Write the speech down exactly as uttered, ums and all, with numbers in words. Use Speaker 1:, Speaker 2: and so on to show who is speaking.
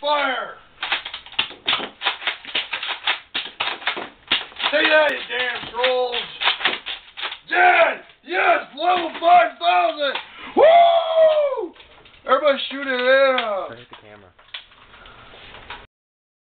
Speaker 1: fire! Say that, you damn trolls! Dad! Yes! Level five thousand! Woo! Everybody shoot it in!
Speaker 2: Turn the camera.